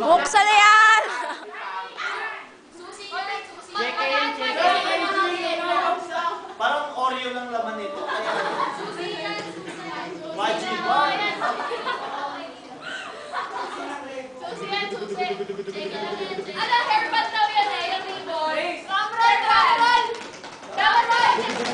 Buksan na yan! Check yan, check yan. Parang Oreo lang laman nito. Wajib. Ano, hairband daw yan eh, yung ribbon. Camera, camera! Camera!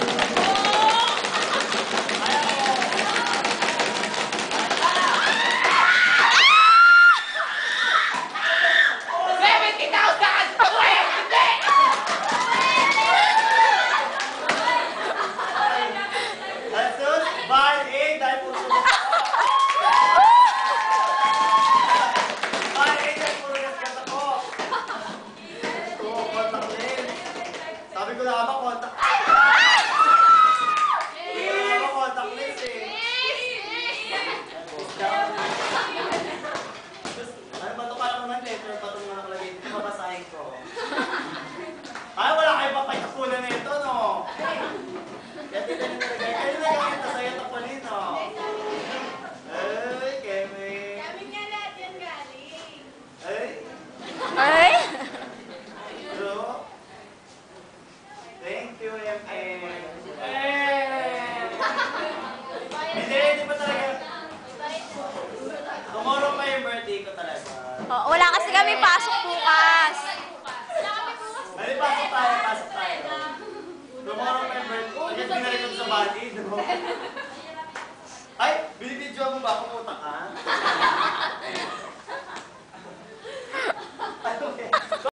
Sabi ko na ba, contact. Contact lens eh. Ano ba ito? Parang naman letter pa ito na nakalagay dito. Mabasahin ko. Ay, wala kayo pa paitapunan na ito, no? Kaya tila nyo nalagay. Kaya nyo nagawin na sa'yo tapulin, no? Ay, Kemi. Kami nga lahat yan galing. Ay. Ay? Bro. Thank you, M.M. Hindi pa talaga. Tomorrow pa yung birthday ko talaga. Oh, wala kasi kami pasok bukas. Ay, pasok tayo. Tomorrow pa yung birthday ko. Kasi pinalikot sa body, no? Ay, binibidyo mo ba? Kumuta ka?